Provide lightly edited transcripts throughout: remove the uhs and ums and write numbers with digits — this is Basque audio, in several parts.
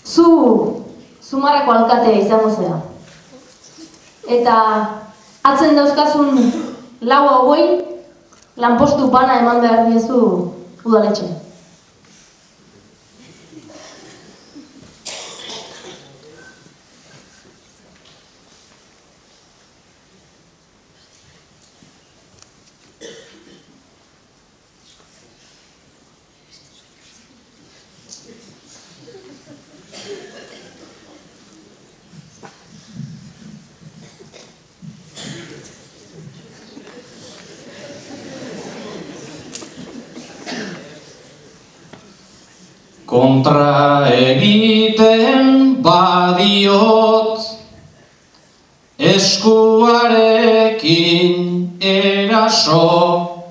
Zumarrako alkatea izango zera. Eta atzen dauzkazun lau hauei lanpostu bana eman behar diezu udaletxe. Kontra egiten badiot, eskuarekin eraso,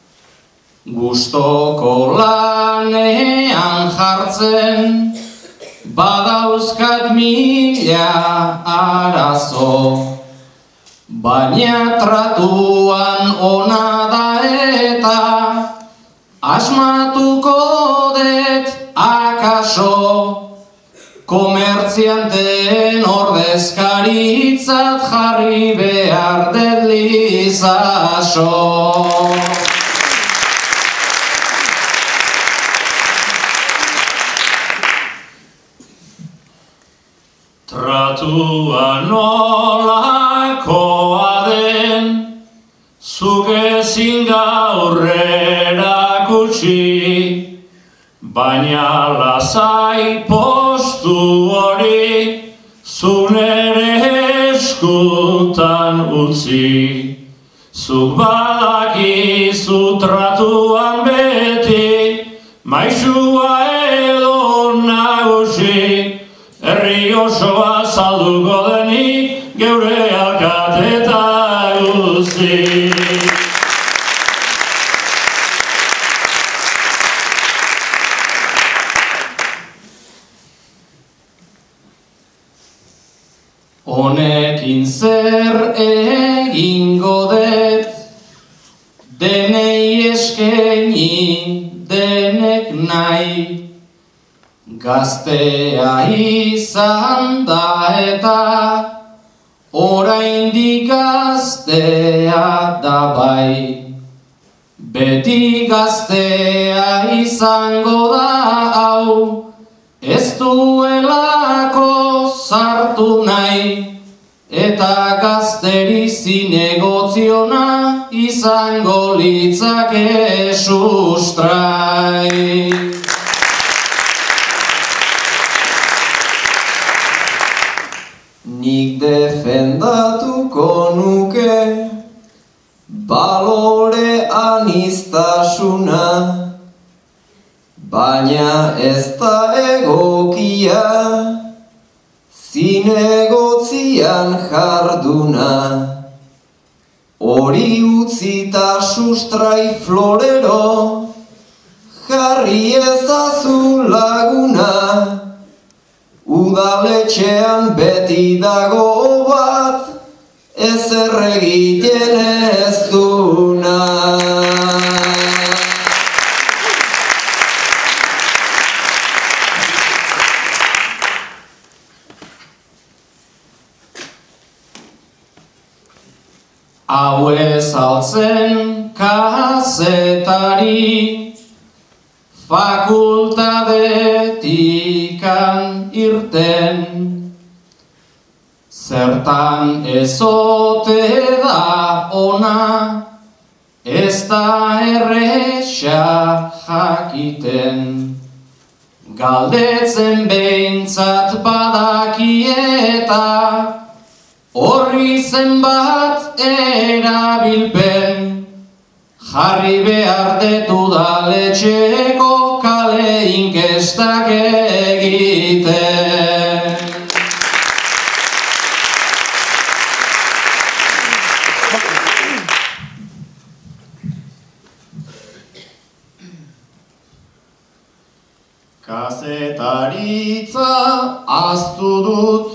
gustoko lanean jartzen, badauzkat mila arazo, baina tratuan ona da eta asmatuko det akaso, komertzianteen ordezkaritzat jarri behar det lizaso. Tratua nolakoa den, zuk ezin gaur erakutsi, baina lasai postu hori zunere eskutan utzi. Zuk badakizu tratuan beti, maisua edo nagusi, herri osoa salduko denik geure alkateta guzti. Honekin zer egingo det, denei eskaini denek nahi, gaztea izan da eta oraindik gaztea da bai. Beti gaztea izango da hau, ez duelako sartu nahi, eta gazteri zinegoziona izango litzake sustrai. Nik defendatuko nuke balore aniztasuna, baina ez da egokia zinegotzian jarduna. Hori utzita sustrai florero, jarri ezazu laguna. Udaletxean beti dago bat, ezer egiten ez duna. Hau ez altzen kazetari, fakultadetikan irten, zertan ezote da ona, ez da erresa jakiten. Galdetzen behintzat badakieta, horri zenbat erabilpen, jarri behar detu udaletxeko kale inkestak egiten. Kazetaritza ahaztu dut,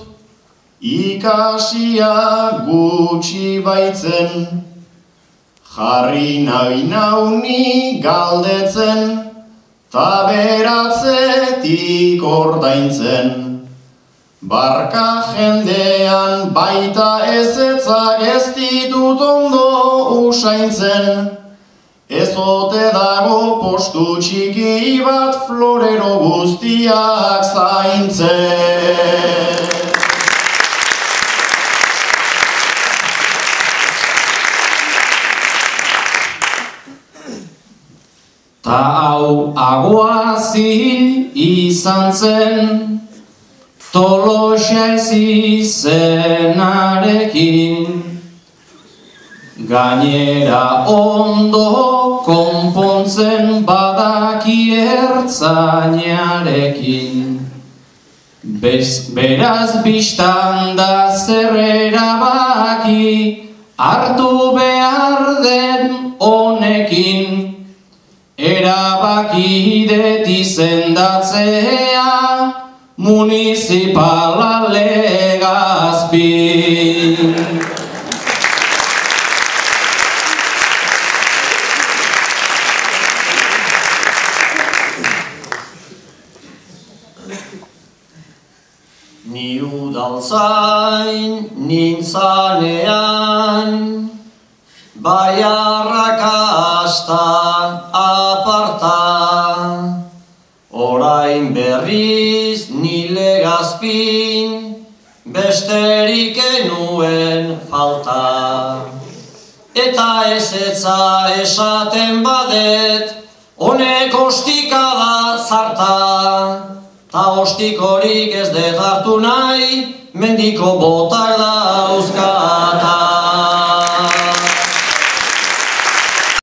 ikasia gutxi baitzen, jarri nahi nauni galdetzen, ta beratzetik ordaintzen. Barka jendean baita ezetzak ez ditut ondo usaintzen, ez ote dago postu txiki bat florero guztiak zaintzen. Ta hau aguazil izan zen, Tolosa ez izenarekin, gainera ondo konpontzen badaki ertzainarekin. Beraz bistan da zer erabaki hartu behar den honekin, erabaki det izendatzea municipala Legazpin. Ni udaltzain nintzanean, bai arrakasta aparta, orain berriz ni Legazpin, besterik enuen falta. Eta ezetza esaten badet, honek ostika da zarta, ta ostikorik ez dut hartu nahi, mendiko botak dauzkata.